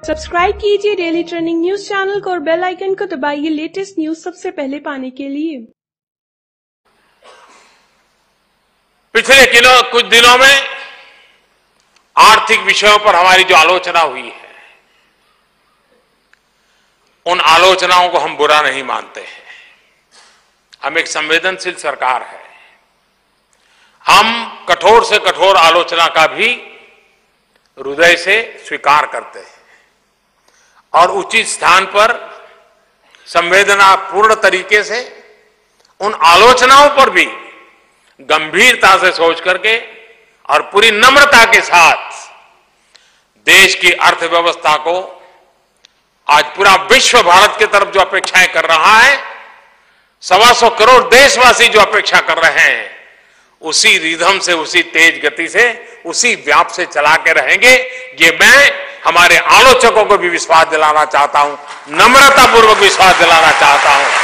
Subscribe कीजिए daily trending news channel को और बेल आइकन को दबाइए लेटेस्ट न्यूज सबसे पहले पाने के लिए। पिछले कुछ दिनों में आर्थिक विषयों पर हमारी जो आलोचना हुई है, उन आलोचनाओं को हम बुरा नहीं मानते हैं। हम एक संवेदनशील सरकार है। हम कठोर से कठोर आलोचना का भी हृदय से स्वीकार करते हैं और उचित स्थान पर संवेदनापूर्ण तरीके से उन आलोचनाओं पर भी गंभीरता से सोच करके और पूरी नम्रता के साथ देश की अर्थव्यवस्था को आज पूरा विश्व भारत की तरफ जो अपेक्षाएं कर रहा है, 125 करोड़ देशवासी जो अपेक्षा कर रहे हैं, उसी रिधम से, उसी तेज गति से, उसी व्याप से चला के रहेंगे। ये मैं हमारे आलोचकों को भी विश्वास दिलाना चाहता हूं, नम्रतापूर्वक विश्वास दिलाना चाहता हूं।